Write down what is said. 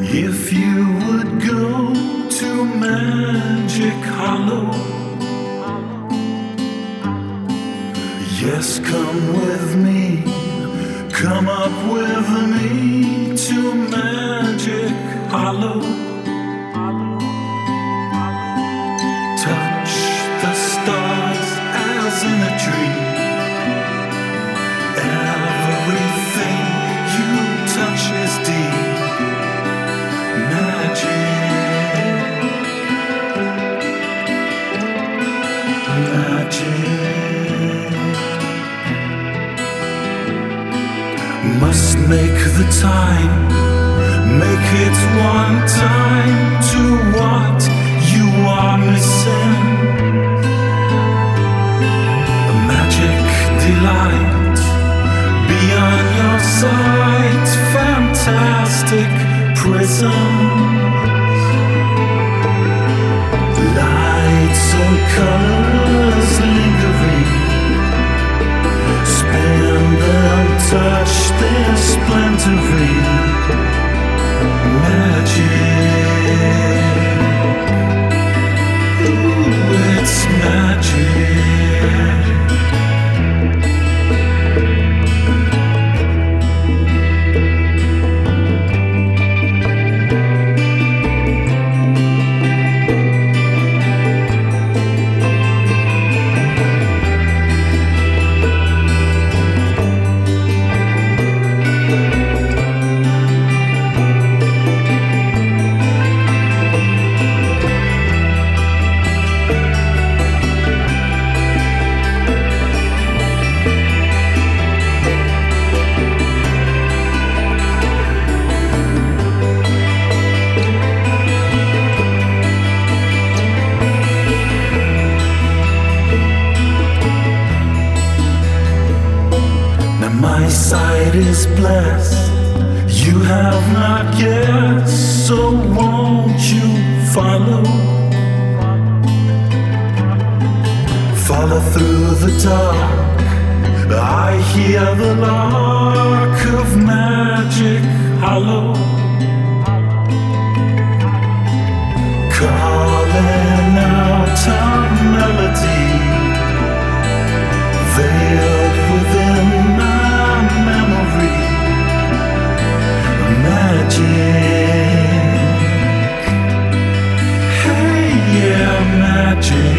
If you would go to Magic Hollow, yes, come with me, come up with me to Magic Hollow. Touch the stars as in a dream. Everything you touch is deep. Must make the time, make it one time to what you are missing. A magic delight beyond your sight, fantastic prisms, lights or colors lingering. Spin them, touch their splintering. Magic, ooh, it's magic. My sight is blessed, you have not guessed, so won't you follow? Follow through the dark, I hear the lark of Magic Hollow, calling out a melody, veiled within my memory. Magic, hey, yeah, magic.